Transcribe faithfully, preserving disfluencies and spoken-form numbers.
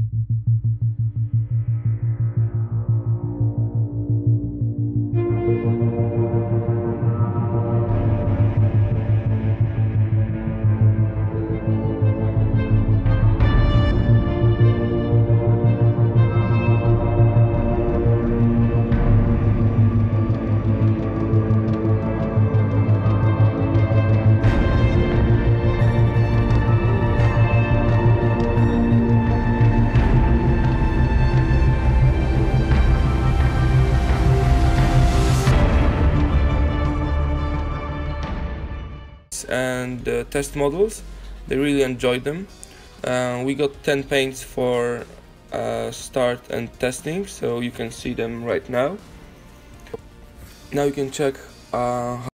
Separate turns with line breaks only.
And uh, test models. They really enjoyed them. Uh, we got ten paints for uh, start and testing, so you can see them right now. Now you can check uh,